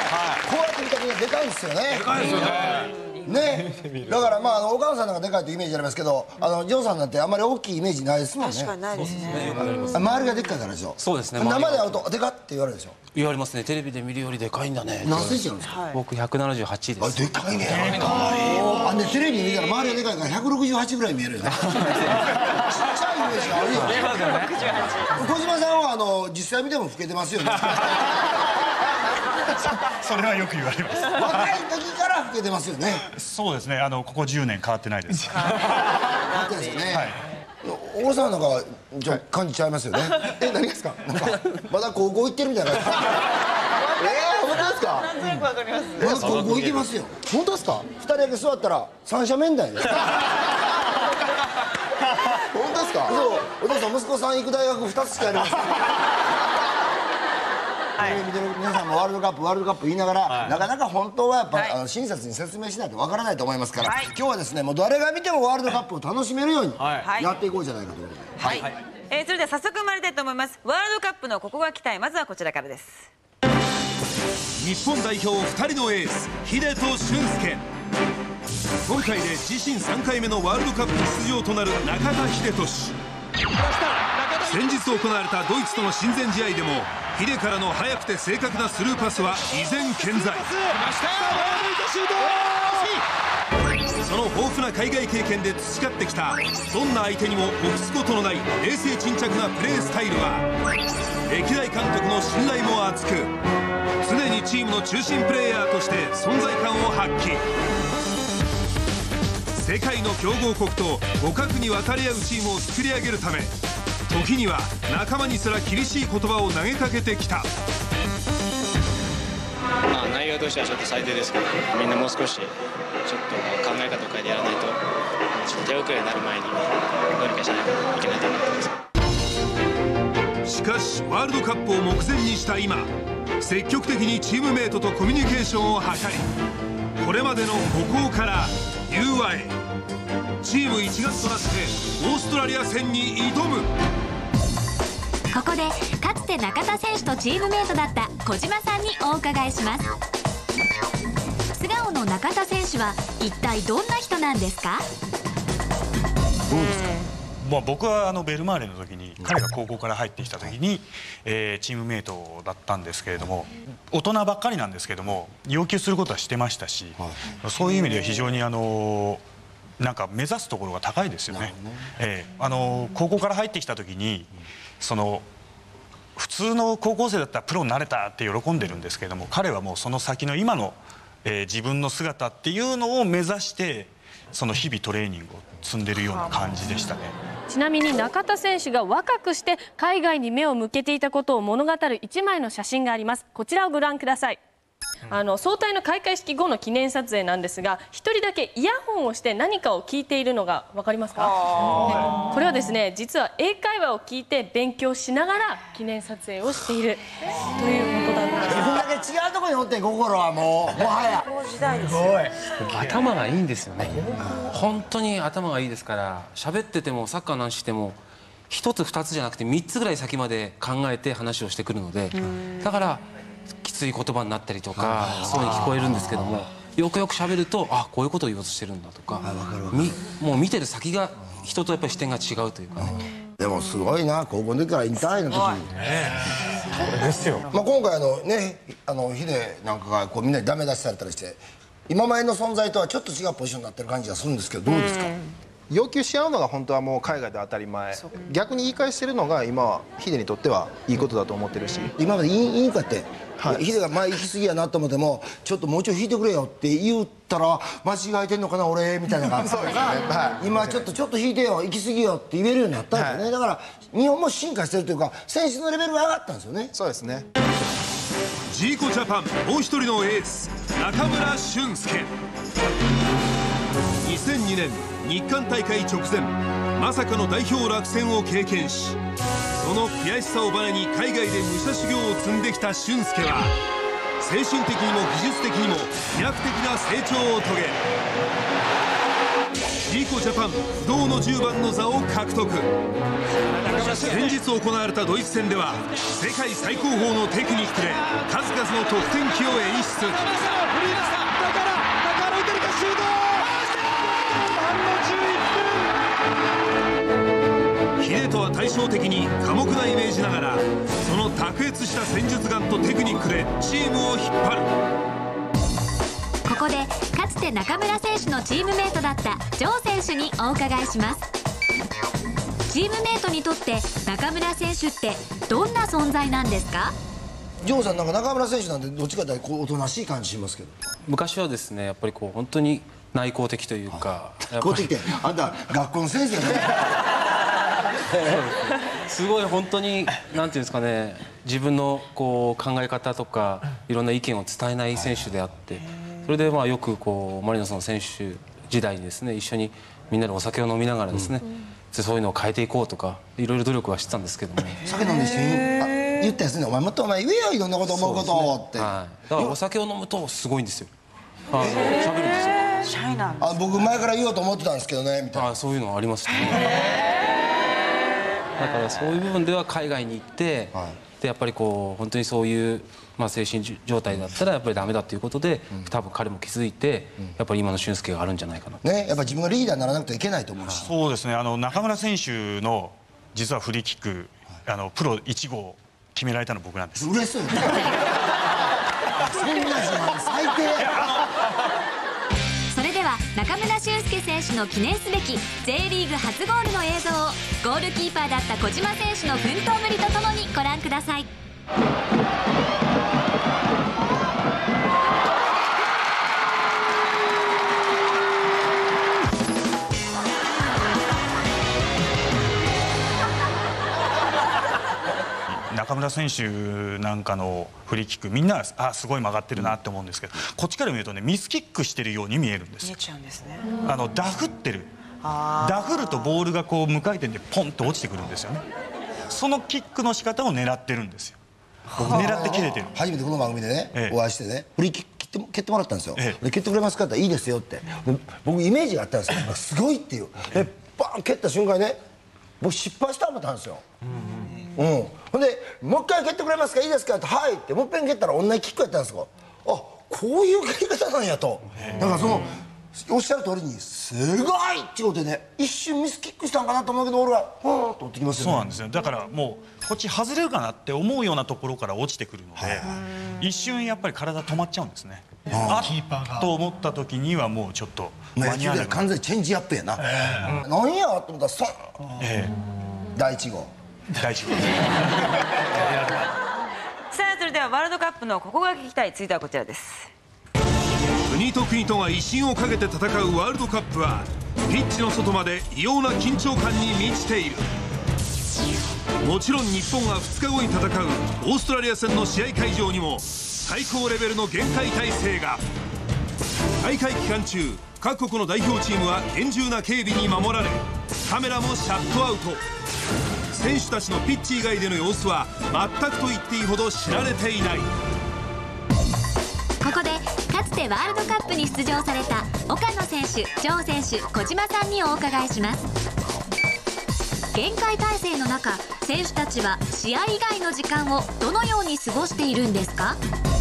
こうやって見たらみんなでかいんですよね。 でかいですよね。 ね、だからまあお母さんなんかでかいというイメージありますけど、ジョンさんなんてあんまり大きいイメージないですもんね。 確かにないですね。 周りがでっかいからでしょ。 そうですね。 生で会うとでかって言われるでしょ。 言われますね。テレビで見るよりでかいんだね。 何センチなんですか。 僕178です。 でかいね。あ、でテレビ見たら周りがでかいから168ぐらい見えるよね。ちっちゃいイメージがあるよね。小島さんは実際見ても老けてますよね。 それはよく言われます。 若い時から老けてますよね。 そうですね。ここ10年変わってないです。 変わってないですよね。小野さんなんか感じちゃいますよね。何ですか。まだ高校行ってるみたいな。本当ですか。 なんとなくわかります。 まだ高校行けますよ。本当ですか。2人だけ座ったら三者面談で。本当ですか。そう。お父さん息子さん行く大学2つしかありません。見てる皆さんもワールドカップ言いながら、なかなか本当はやっぱ親切に説明しないとわからないと思いますから、今日はですね、もう誰が見てもワールドカップを楽しめるようにやっていこうじゃないかということで。 はい。それでは早速参りたいと思います。ワールドカップのここが期待。まずはこちらからです。 日本代表2人のエース秀人俊介。今回で自身3回目のワールドカップ出場となる中田英寿。先日行われたドイツとの親善試合でも秀からの速くて正確なスルーパスは依然健在。その豊富な海外経験で培ってきたどんな相手にも臆すことのない冷静沈着なプレースタイルは歴代監督の信頼も厚く、常にチームの中心プレーヤーとして存在感を発揮。世界の強豪国と互角に渡り合うチームを作り上げるため、時には仲間にすら厳しい言葉を投げかけてきた。 内容としてはちょっと最低ですけど、みんなもう少しちょっと考え方を変えてやらないと、ちょっと手遅れになる前にどうにかしないといけないと思ってます。 しかしワールドカップを目前にした今、積極的にチームメイトとコミュニケーションを図り、これまでの孤高から融和へ、チーム一丸となってオーストラリア戦に挑む。 ここでかつて中田選手とチームメイトだった小島さんにお伺いします。素顔の中田選手は一体どんな人なんですか。 どうですか。 僕はベルマーレの時に、彼が高校から入ってきた時に、チームメイトだったんですけれども、大人ばっかりなんですけども要求することはしてましたし、そういう意味では非常になんか目指すところが高いですよね。高校から入ってきた時に普通の高校生だったらプロになれたって喜んでるんですけれども、彼はもうその先の今の、自分の姿っていうのを目指して日々トレーニングを積んでるような感じでしたね。 ちなみに中田選手が若くして海外に目を向けていたことを物語る1枚の写真があります。こちらをご覧ください。総体の開会式後の記念撮影なんですが、一人だけイヤホンをして何かを聞いているのが分かりますか。これはですね、実は英会話を聞いて勉強しながら記念撮影をしているということなんです。 自分だけ違うところにおって心はもはやこの時代ですよ。 頭がいいんですよね。本当に頭がいいですから、喋っててもサッカーなんしても1つ2つじゃなくて3つぐらい先まで考えて話をしてくるので、だからきつい言葉になったりとかそういうに聞こえるんですけども、よくよく喋ると、あ、こういうことを言おうとしてるんだとか、もう見てる先が人とやっぱり視点が違うというかね。 でもすごいな、高校の時からインターハイの時にこれですよ。 今回ヒデなんかがみんなにダメ出しされたりして、今までの存在とはちょっと違うポジションになってる感じがするんですけど、どうですか。 要求し合うのが本当はもう海外で当たり前、逆に言い返してるのが今はヒデにとってはいいことだと思ってるし、 今まで言いにくかって、ヒデが前行き過ぎやなと思っても、ちょっともうちょい引いてくれよって言ったら、間違えてんのかな俺みたいな感じが、今ちょっと引いてよ、行き過ぎよって言えるようになったんですよね。だから日本も進化してるというか、選手のレベルが上がったんですよね。 そうですね。 ジーコジャパンもう一人のエース中村俊輔。2002年日韓大会直前、まさかの代表落選を経験し、その悔しさをバネに海外で武者修行を積んできた俊輔は、精神的にも技術的にも飛躍的な成長を遂げ、 ジーコジャパン不動の10番の座を獲得。先日行われたドイツ戦では世界最高峰のテクニックで数々の得点機を演出。ヒデとは対照的に寡黙なイメージながら、その卓越した戦術眼とテクニックでチームを引っ張る。 ここでかつて中村選手のチームメートだったジョー選手にお伺いします。チームメートにとって中村選手ってどんな存在なんですか？ ジョーさん、なんか中村選手なんてどっちかというとおとなしい感じしますけど。 昔はですね、やっぱりこう本当に内向的というか、 こうやってきて、あんた学校の先生ね。 すごい本当になんていうんですかね、自分のこう考え方とかいろんな意見を伝えない選手であって、それでまあよくこうマリノスの選手時代にですね、一緒にみんなでお酒を飲みながらですね、そういうのを変えていこうとかいろいろ努力はしてたんですけども、 酒飲んで一緒に言ったやつね、お前もっとお前言えよ、いろんなこと思うことって。 はい、だからお酒を飲むとすごいんですよ。喋るんですよ。 シャイなんです。 僕前から言おうと思ってたんですけどねみたいな。 そういうのありますね。だからそういう部分では海外に行って、でやっぱりこう本当にそういう、まあ、精神状態だったらやっぱりダメだということで、多分彼も気づいて、やっぱり今の俊介があるんじゃないかなね。やっぱ自分がリーダーにならなくてはいけないと思うし。 そうですね、中村選手の実はフリーキックプロ1号決められたの僕なんです。 嬉しそうよ。そんな自慢最低。 それでは中村俊輔選手の記念すべき J リーグ初ゴールの映像をゴールキーパーだった小島選手の奮闘ぶりとともにご覧ください。 中村選手なんかのフリーキック、みんなはすごい曲がってるなって思うんですけど、こっちから見るとね、ミスキックしてるように見えるんです。 見えちゃうんですね。 ダフってる。ダフるとボールがこう無回転でポンと落ちてくるんですよね。そのキックの仕方を狙ってるんですよ。狙って切れてる。 初めてこの番組でね、お会いしてね、フリーキック蹴ってもらったんですよ。で蹴ってくれますかって言ったらいいですよって。僕イメージがあったんですよ。すごいっていう。バン蹴った瞬間にね、僕失敗したと思ったんですよ。ほんで「もう一回蹴ってくれますか、いいですか」って「はい」ってもう一遍蹴ったら同じキックやったんですよ。こういう蹴り方なんやと。だからそのおっしゃる通りにすごいっていうことでね、一瞬ミスキックしたんかなと思うけど俺はふーんと追ってきますよね。 そうなんですよ。だからもうこっち外れるかなって思うようなところから落ちてくるので、一瞬やっぱり体止まっちゃうんですね。あっと思った時にはもうちょっと間に合わない。 完全にチェンジアップやな。何やと思ったらストン。第1号。 第1号。 さあそれではワールドカップのここが聞きたい、続いてはこちらです。 国と国とが威信をかけて戦うワールドカップはピッチの外まで異様な緊張感に満ちている。もちろん日本が2日後に戦うオーストラリア戦の試合会場にも最高レベルの厳戒態勢が。大会期間中各国の代表チームは厳重な警備に守られ、カメラもシャットアウト。選手たちのピッチ以外での様子は全くと言っていいほど知られていない。 ここでかつてワールドカップに出場された岡野選手、ジョー選手、小島さんにお伺いします。厳戒態勢の中、選手たちは試合以外の時間をどのように過ごしているんですか？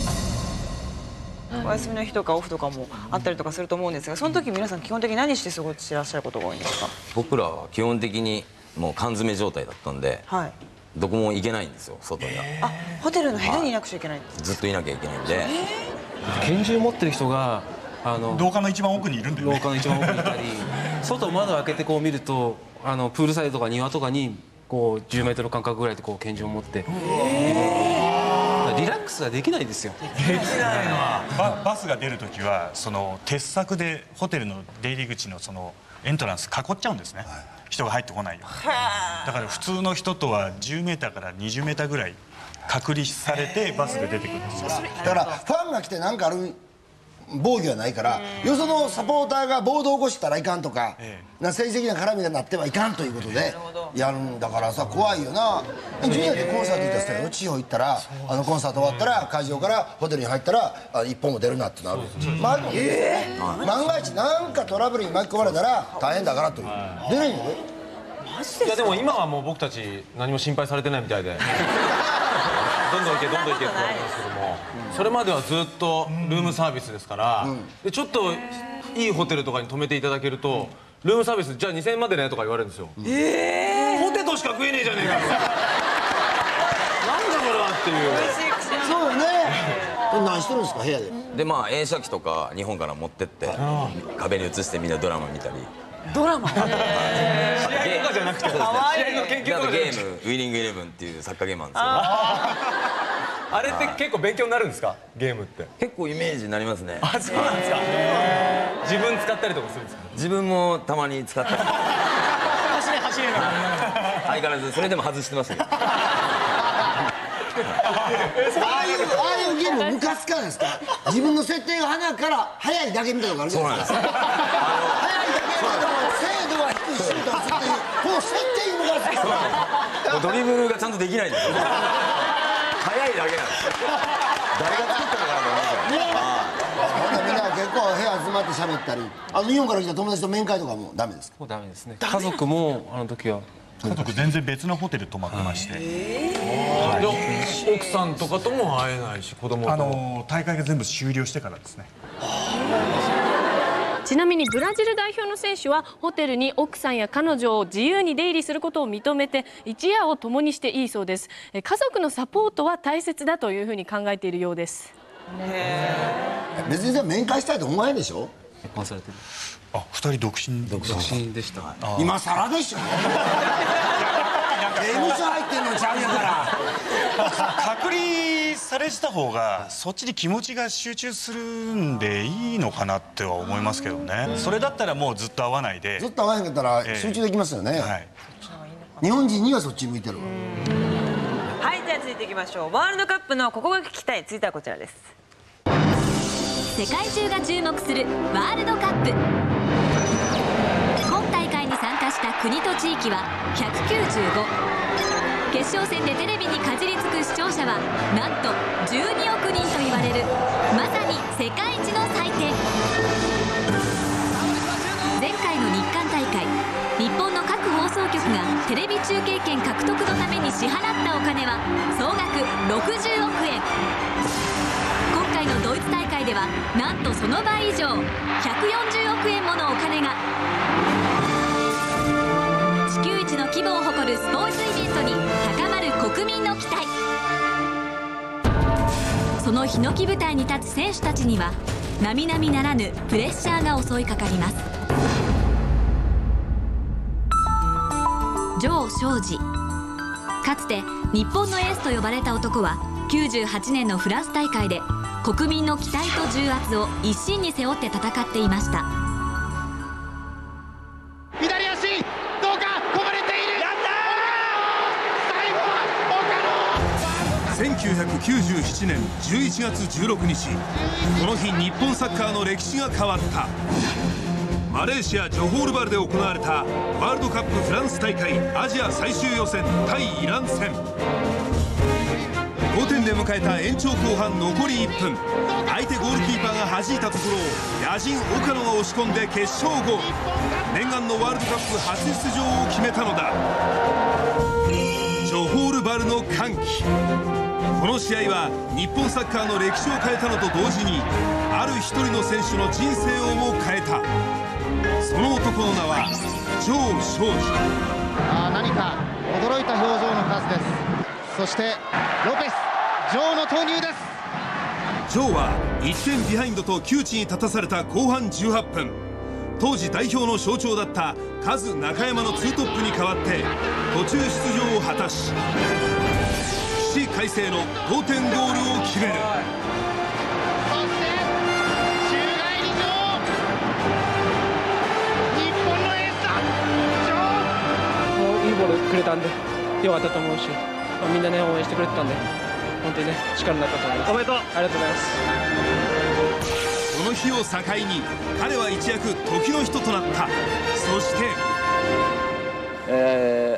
お休みの日とかオフとかもあったりとかすると思うんですが、その時皆さん基本的に何して過ごしてらっしゃることが多いんですか？ 僕らは基本的にもう缶詰状態だったんで、 はい、 どこも行けないんですよ、外には。 ホテルの部屋にいなくちゃいけないんですか？ ずっといなきゃいけないんで。 拳銃持ってる人が廊下の一番奥にいるんだよね。 廊下の一番奥にいたり、外窓開けてこう見るとプールサイドとか庭とかにこう10メートル間隔ぐらいでこう拳銃を持ってリラックスができないですよ。 バスが出るときはその鉄柵でホテルの出入り口のそのエントランス囲っちゃうんですね。人が入ってこないように。だから普通の人とは10メーターから20メーターぐらい隔離されてバスで出てくるんですよ。 だからファンが来て何かある防御はないから、よそのサポーターが暴動を起こしたらいかんとか、政治的な絡みがなってはいかんということでやるんだからさ、怖いよな。ジュニアでコンサート行ったらよ、地方行ったらコンサート終わったら会場からホテルに入ったら一本も出るなってなる。まあ万が一なんかトラブルに巻き込まれたら大変だからという出ないんだよ。 いやでも今はもう僕たち何も心配されてないみたいでどんどん行けどんどん行けって言われてますけども、それまではずっとルームサービスですから、でちょっといいホテルとかに泊めていただけると、ルームサービスじゃあ2000円までねとか言われるんですよ。ポテトしか食えねえじゃねえかよなんだこれはっていう。 そうよね。何してるんですか部屋で。 でまあ映写機とか日本から持ってって壁に映してみんなドラマ見たり。 ドラマ試合とかじゃなくて試合の研究とかゲームウイニングイレブンっていうサッカーゲームなんですよ。 あれって結構勉強になるんですか、ゲームって。 結構イメージになりますね。 あ、そうなんですか。自分使ったりとかするんですか。 自分もたまに使ったり。 走れ相変わらずそれでも外してましたけど。 ああいうゲームムカつかないですか。自分の設定が花から速いだけみたいなのがあるじゃないですか。速いだけ精度は低いシュートは絶対この設定にムカつく。 ドリブルがちゃんとできないんですよ。速いだけなんですよ。誰が作ったのかなと思いますよ。 みんな結構部屋集まって喋ったり、日本から来た友達と面会とかもダメですか。 もうダメですね。家族もあの時は家族全然別のホテル泊まってまして、 奥さんとかとも会えないし、子供と大会が全部終了してからですね。 ちなみにブラジル代表の選手はホテルに奥さんや彼女を自由に出入りすることを認めて一夜を共にしていいそうです。家族のサポートは大切だというふうに考えているようです。 別に面会したいと思わないでしょ。 結婚されてる。 あ、2人独身独身でした。 今更でしょ。刑務所入ってんのちゃうやから。 隔離されてた方がそっちに気持ちが集中するんでいいのかなっては思いますけどね。それだったらもうずっと会わないで。 ずっと会わへんかったら集中できますよね。日本人にはそっち向いてる。 はい、じゃあ続いていきましょう。ワールドカップのここが聞きたい。続いてはこちらです。 世界中が注目するワールドカップ。今大会に参加した国と地域は195。決勝戦でテレビにかじりつく視聴者はなんと12億人と言われる、まさに世界一の祭典。前回の日韓大会、日本の各放送局がテレビ中継権獲得のために支払ったお金は総額60億円。今回のドイツ大会ではなんとその倍以上、140億円ものお金が。地球一の規模を誇るスポーツイベントに高まる国民の期待。そのヒノキ舞台に立つ選手たちには並々ならぬプレッシャーが襲いかかります。城彰二、かつて日本のエースと呼ばれた男は98年のフランス大会で国民の期待と重圧を一身に背負って戦っていました。 左足どうか、こぼれている。やったー、最後は岡野。 1997年11月16日、この日日本サッカーの歴史が変わった。マレーシア・ジョホールバルで行われたワールドカップフランス大会アジア最終予選対イラン戦。5点で迎えた延長後半残り1分、相手ゴールキーパーが弾いたところを野人岡野が押し込んで決勝ゴール。念願のワールドカップ初出場を決めたのだ。ジョホールバルの歓喜。この試合は日本サッカーの歴史を変えたのと同時に、ある一人の選手の人生をも変えた。その男の名は城彰二。 何か驚いた表情の数です。そしてロペス、ジョーの投入です。 ジョーは1点ビハインドと窮地に立たされた後半18分、当時代表の象徴だったカズ中山のツートップに代わって途中出場を果たし、起死回生の同点ゴールを決める。 そして宙返りジョー、日本のエースだジョー。 いいボールくれたんでよかったと思うし、みんなね応援してくれてたんで本当にね力になったと思います。おめでとう。ありがとうございます。 この日を境に彼は一躍時の人となった。そして、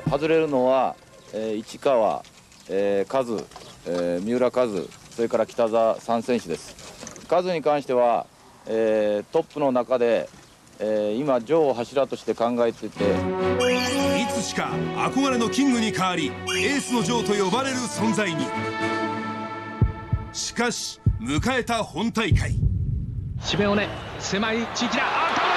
外れるのは、市川、カズ、三浦カズ、それから北澤3選手です。カズに関しては、トップの中で、今ジョーを柱として考えていて、 いつしか憧れのキングに変わりエースのジョーと呼ばれる存在に。しかし迎えた本大会、 シメオネ、狭い地域だ。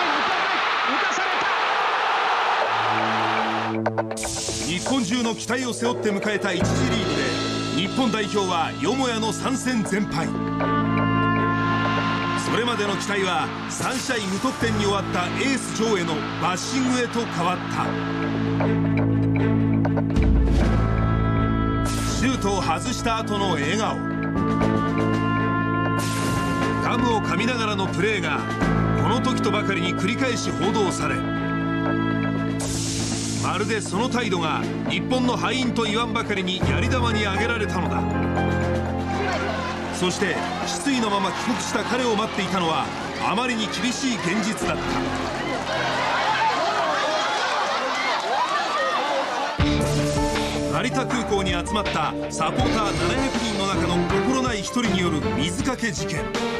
日本中の期待を背負って迎えた1次リーグで日本代表はよもやの3戦全敗。それまでの期待は3試合無得点に終わったエースジョーへのバッシングへと変わった。シュートを外した後の笑顔、ガムを噛みながらのプレーがこの時とばかりに繰り返し報道され、まるでその態度が日本の敗因と言わんばかりにやり玉に挙げられたのだ。そして失意のまま帰国した彼を待っていたのはあまりに厳しい現実だった。成田空港に集まったサポーター700人の中の心ない一人による水かけ事件。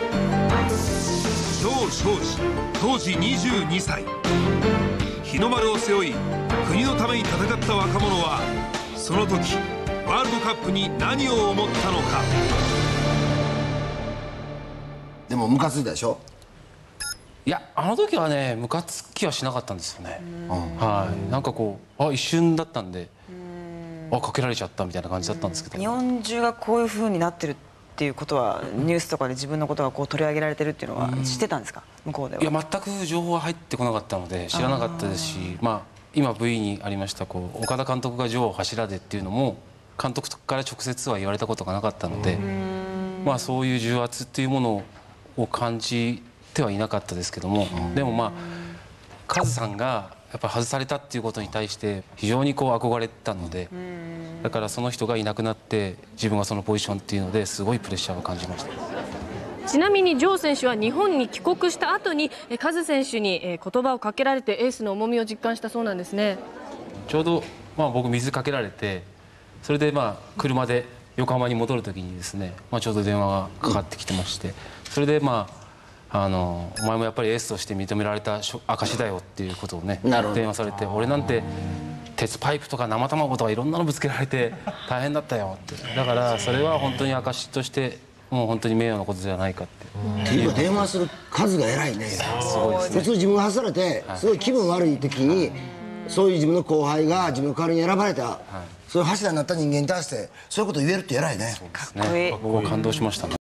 城彰二、当時22歳、日の丸を背負い国のために戦った若者はその時ワールドカップに何を思ったのか。 でもムカついたでしょ。 いや、あの時はねムカつきはしなかったんですよね。はい、なんかこう一瞬だったんでかけられちゃったみたいな感じだったんですけど、 日本中がこういう風になってるっていうことはニュースとかで自分のことがこう取り上げられてるっていうのは知ってたんですか、向こうでは。 いや、全く情報は入ってこなかったので知らなかったですし、今 V にありました岡田監督がジョーを柱でっていうのも監督から直接は言われたことがなかったので、そういう重圧っていうものを感じてはいなかったですけども、でもカズさんがやっぱ外されたっていうことに対して非常に憧れたので、だからその人がいなくなって自分がそのポジションっていうのですごいプレッシャーを感じました。 ちなみにジョー選手は日本に帰国した後にカズ選手に言葉をかけられてエースの重みを実感したそうなんですね。 ちょうど僕水かけられて、それで車で横浜に戻る時にですね、ちょうど電話がかかってきてまして、それでお前もやっぱりエースとして認められた証だよっていうことをね電話されて、俺なんて鉄パイプとか生卵とかいろんなのぶつけられて大変だったよって、だからそれは本当に証としてもう本当に名誉なことじゃないかって。 っていうか電話する数が偉いね。 すごいですね。 普通自分が外されてすごい気分悪い時にそういう自分の後輩が自分の代わりに選ばれた、そういう柱になった人間に対してそういうことを言えるって偉いね。 かっこいい。僕は感動しましたね。